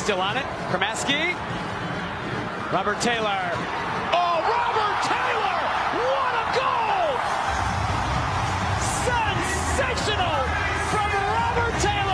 still on it. Cremaschi. Robert Taylor. Oh, Robert Taylor! What a goal! Sensational from Robert Taylor!